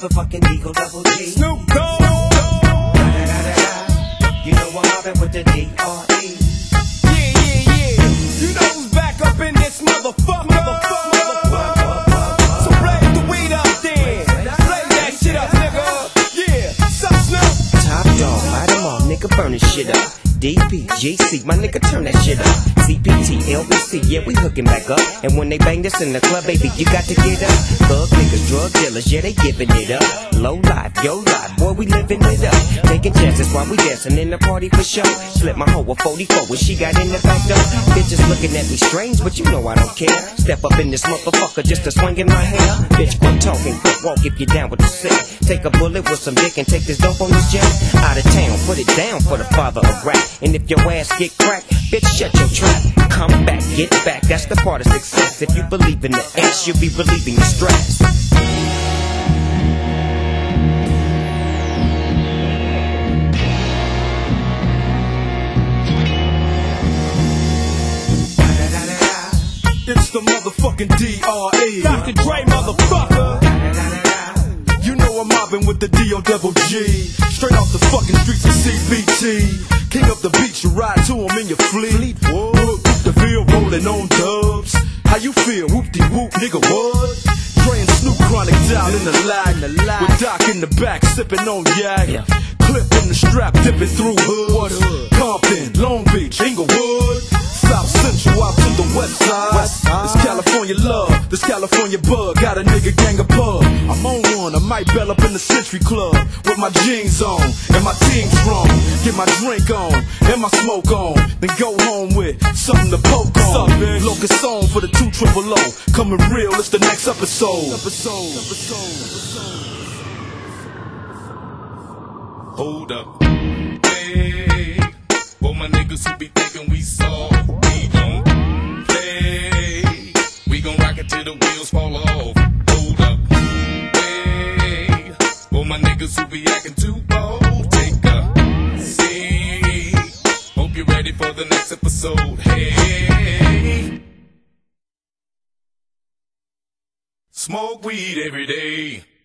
motherfucking Eagle Double G. Snoop Dogg. You know I'm mobbing with the D.R.E. Yeah. You know who's back up in this motherfucker. So blaze the weed up then. Blaze that shit up, nigga. Yeah. Sup, Snoop? Top dog, light 'em all, nigga, burn this shit up. DPGC, my nigga, turn that shit up. CPT, LBC, yeah, we hooking back up. And when they bang this in the club, baby, you got to get up. Thug niggas, drug dealers, yeah, they giving it up. Low life, yo life, boy, we living it up. Taking chances while we dancing in the party for show. Slip my hoe a 44 when she got in the back door. Bitches looking at me strange, but you know I don't care. Step up in this motherfucker just to swing in my hair. Bitch, quit talking, quit walk if you're down with the sick. Take a bullet with some dick and take this dope on this jet. Out of town, put it down for the father of rap. And if your ass get cracked, bitch, shut your trap. Come back, get back, that's the part of success. If you believe in the ass, you'll be relieving the stress. It's the motherfucking D.R.E. Dr. Dre, motherfucker. You know I'm mobbing with the D.O.Double-G. Straight off the fucking streets of CBT. King up the beach, you ride to him in your fleet. Whoop, the field rolling on dubs. How you feel? Whoop-de-whoop, nigga, what? Dre and Snoop Chronic down in the lag. With Doc in the back, sipping on yak. Clip in the strap, dipping through hood. Compton, Long Beach, Inglewood. South Central out to the west side. This California love, this California bug. Got a nigga gang of pub. I'm on one, I might bell up in the Century Club with my jeans on and my team strong. Get my drink on and my smoke on. Then go home with something to poke on. Locust song for the 200. Coming real, it's the next episode. Hold up. Hey, for my niggas who be thinking we soft, we gon' play. We gon' rock it till the wheels fall off. Hold up. Hey, for my niggas who be acting too bold, take a seat. Hope you're ready for the next episode. Hey, smoke weed every day.